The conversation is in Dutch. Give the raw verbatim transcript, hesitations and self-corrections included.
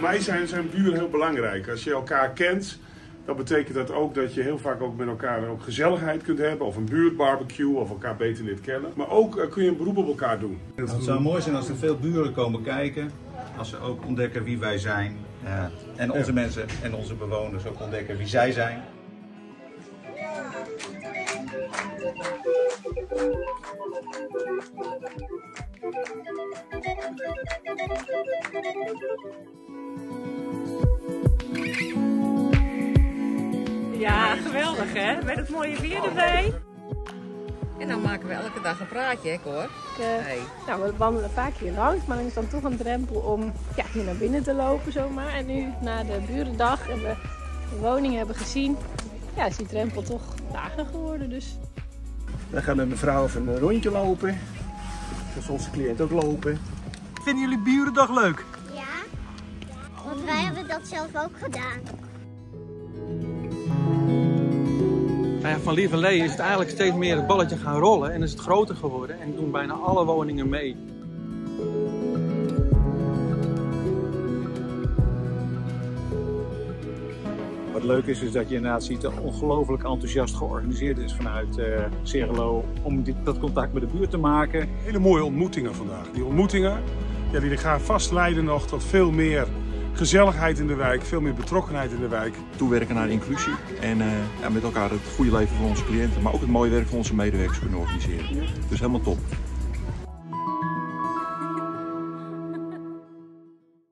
mij zijn, zijn buren heel belangrijk. Als je elkaar kent, dan betekent dat ook dat je heel vaak ook met elkaar ook gezelligheid kunt hebben. Of een buurtbarbecue, of elkaar beter leren kennen. Maar ook uh, kun je een beroep op elkaar doen. Het zou mooi zijn als er veel buren komen kijken. Als ze ook ontdekken wie wij zijn. Uh, en onze ja. mensen en onze bewoners ook ontdekken wie zij zijn. Ja, geweldig hè, met het mooie weer erbij. En dan maken we elke dag een praatje, hè, hoor. Uh, hey. Nou, we wandelen vaak hier langs, maar dan is dan toch een drempel om ja, hier naar binnen te lopen zomaar. En nu, na de burendag en we de woning hebben gezien, ja, is die drempel toch lager geworden. Dus. We gaan met mijn vrouw even een rondje lopen. Dus onze cliënt ook lopen. Vinden jullie burendag leuk? Ja, want wij hebben dat zelf ook gedaan. Nou ja, van lieverlee is het eigenlijk steeds meer het balletje gaan rollen en is het groter geworden en doen bijna alle woningen mee. Wat leuk is, is dat je inderdaad ziet dat ongelooflijk enthousiast georganiseerd is vanuit uh, Cerelo om dit, dat contact met de buurt te maken. Hele mooie ontmoetingen vandaag. Die ontmoetingen ja, die gaan vast leiden nog tot veel meer gezelligheid in de wijk, veel meer betrokkenheid in de wijk. Toewerken naar inclusie en uh, ja, met elkaar het goede leven van onze cliënten, maar ook het mooie werk van onze medewerkers kunnen organiseren. Dus helemaal top.